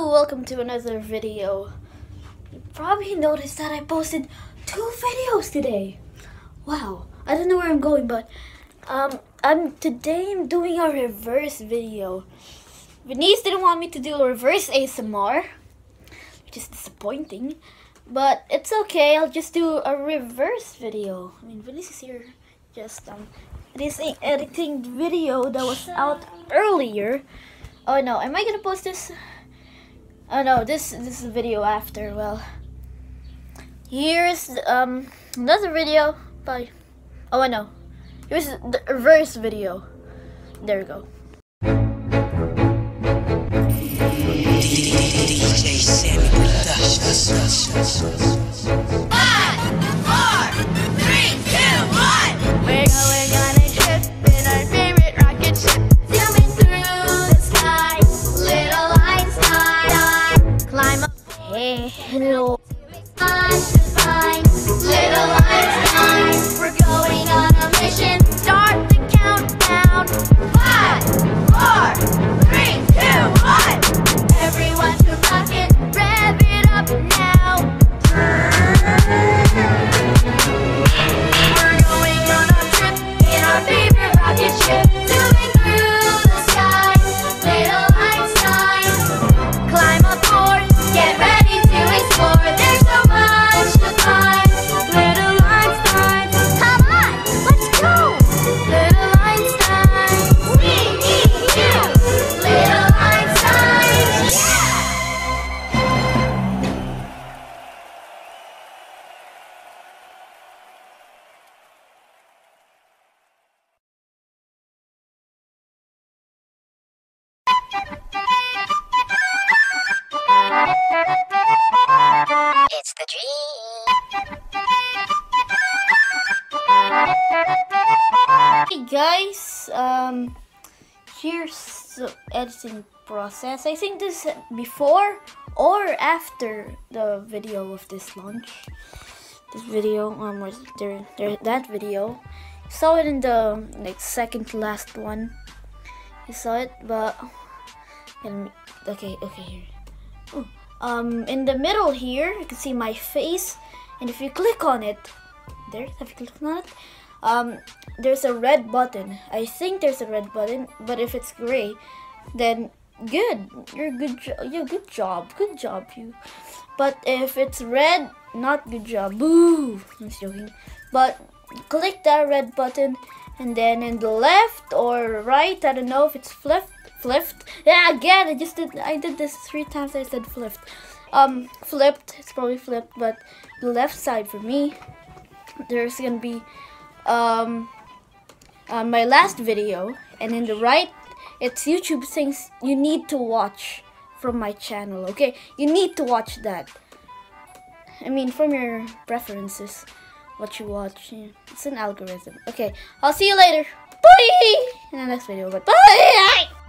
welcome to another video. You probably noticed that I posted 2 videos today. Wow, I don't know where I'm going, but today I'm doing a reverse video. Venice didn't want me to do a reverse ASMR, which is disappointing, but it's okay. I'll just do a reverse video. I mean, Venice is here just it is an editing video that was out earlier. Oh no, am I gonna post this? Oh no, this is a video after. Well, here's another video by, oh I know, here's the reverse video. There we go. DJ Sammy Productions. 5, 4, 3, 2, 1. We're going on a trip in our favorite rocket ship, zooming through the sky. Little lights light, climb up. Hey, hello. Little lights light. We're going on a mission. Start the countdown. 5, 4, 3, 2, 1. Everyone to rocket, rev it up now. We're going on a trip in our favorite rocket ship, zooming through the sky. Little Einstein, climb aboard, get ready to explore. There's so much to find. Little Einstein, come on, let's go. Little Einstein, we need you. Little Einstein, yeah. It's the dream. Hey guys, here's the editing process. I think this is before or after the video of this launch. This video, was there that video. You saw it in the second to last one. You saw it, but okay, here. Ooh. In the middle here, you can see my face, and if you click on it, have you clicked on it? There's a red button. I think there's a red button, but if it's gray, then good. Good job, you. But if it's red, not good job. Boo! I'm just joking. But click that red button, and then in the left or right, I don't know if it's flipped. Yeah, again, I did this 3 times. I said flipped. Flipped. It's probably flipped, but the left side for me, there's gonna be my last video, and in the right, it's YouTube things you need to watch from my channel. Okay, you need to watch that. I mean, from your preferences, what you watch. Yeah, it's an algorithm. Okay, I'll see you later. Bye. In the next video. But bye.